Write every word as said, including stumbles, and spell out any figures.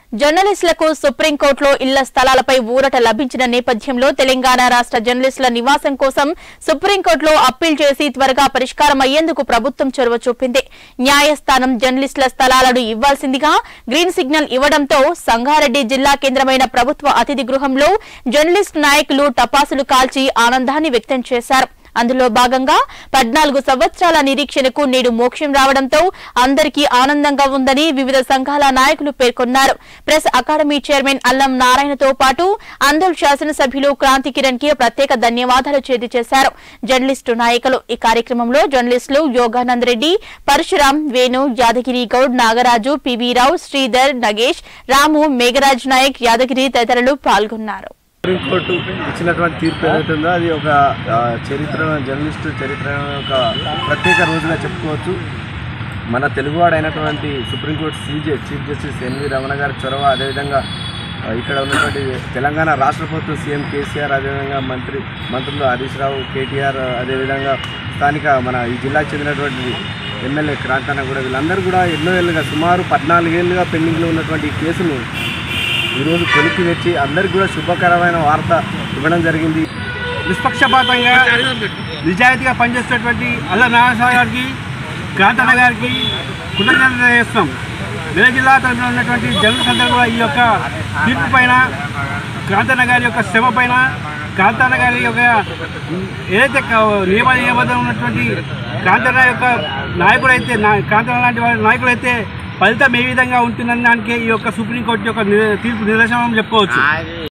జర్నలిస్టులకు సుప్రీంకోర్టులో ఇళ్ల స్థలాలపై ఊరట లభించిన నేపథ్యంలో తెలంగాణ రాష్ట్ర జర్నలిస్టుల నివాసం కోసం సుప్రీంకోర్టులో అప్పీల్ చేసి త్వరగా పరిష్కారం అయ్యేందుకు ప్రభుత్వం చొరవ చూపింది. న్యాయస్థానం జర్నలిస్టుల స్థలాలను ఇవ్వాల్సిందిగా గ్రీన్ సిగ్నల్ ఇవ్వడంతో సంగారెడ్డి జిల్లా కేంద్రమైన ప్రభుత్వ అతిథి గృహంలో జర్నలిస్టు నాయకులు టపాసులు కాల్చి ఆనందాన్ని వ్యక్తం చేశారు. అందులో భాగంగా పద్నాలుగు సంవత్సరాల నిరీక్షణకు నేడు మోక్షం రావడంతో అందరికీ ఆనందంగా ఉందని వివిధ సంఘాల నాయకులు పేర్కొన్నారు. ప్రెస్ అకాడమీ చైర్మన్ అల్లం నారాయణతో పాటు అందోల్ శాసనసభ్యులు క్రాంతి కిరణ్ కి ప్రత్యేక ధన్యవాదాలు చేశారు. జర్నలిస్టు నాయకులు ఈ కార్యక్రమంలో జర్నలిస్టులు యోగానంద్ రెడ్డి, పరశురాం, వేణు, యాదగిరి గౌడ్, నాగరాజు, పివి రావు, శ్రీధర్, నగేష్, రాము, మేఘరాజ్ నాయక్, యాదగిరి తదితరులు పాల్గొన్నారు. సుప్రీంకోర్టు ఇచ్చినటువంటి తీర్పు ఏదైతుందో అది ఒక చరిత్ర జర్నలిస్టు చరిత్ర ఒక ప్రత్యేక రోజుగా చెప్పుకోవచ్చు. మన తెలుగువాడైనటువంటి supreme court CJ chief justice NV Ramana గారి చొరవ, అదేవిధంగా ఇక్కడ ఉన్నటువంటి తెలంగాణ రాష్ట్ర ప్రభుత్వం సీఎం కేసీఆర్, అదేవిధంగా మంత్రి మంత్రులు హరీష్ రావు, కేటీఆర్, అదేవిధంగా స్థానిక మన ఈ జిల్లాకు చెందినటువంటి ఎమ్మెల్యే క్రాంతన్న కూడా వీళ్ళందరూ కూడా ఎన్నో ఏళ్ళుగా సుమారు పద్నాలుగేళ్లుగా పెండింగ్లో ఉన్నటువంటి ఈ కేసును ఈరోజు కొలిక్కి తెచ్చి అందరికీ కూడా శుభకరమైన వార్త ఇవ్వడం జరిగింది. నిష్పక్షపాతంగా నిజాయితీగా పనిచేసేటువంటి అల్ల నారాయణ గారికి, క్రాంతన్న గారికి కృతజ్ఞతలు చేస్తున్నాం. వేరే జిల్లా తరఫున ఉన్నటువంటి జర్నలిస్ట్ అందరూ కూడా ఈ యొక్క తీర్పు పైన, క్రాంతన్న గారి యొక్క శ్రమ పైన, క్రాంతన్న గారి యొక్క ఏదైతే నియమ నియమబద్ధం ఉన్నటువంటి క్రాంతన్న యొక్క నాయకుడైతే క్రాంతన్న లాంటి వారి నాయకులైతే ఫలితం ఏ విధంగా ఉంటుందని దానికి ఈ యొక్క సుప్రీంకోర్టు యొక్క తీర్పు నిదర్శనం చెప్పుకోవచ్చు.